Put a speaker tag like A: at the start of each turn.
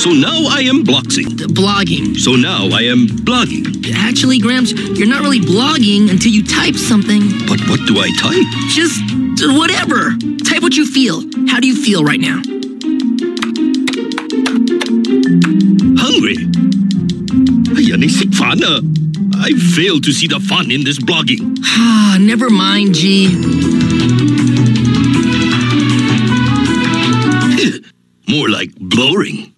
A: So now I am bloxing.
B: Blogging.
A: So now I am blogging.
B: Actually, Gramps, you're not really blogging until you type something.
A: But what do I type?
B: Just whatever. Type what you feel. How do you feel right now?
A: Hungry. Ayan, isip fun. I fail to see the fun in this blogging.
B: Never mind, G.
A: More like blowing.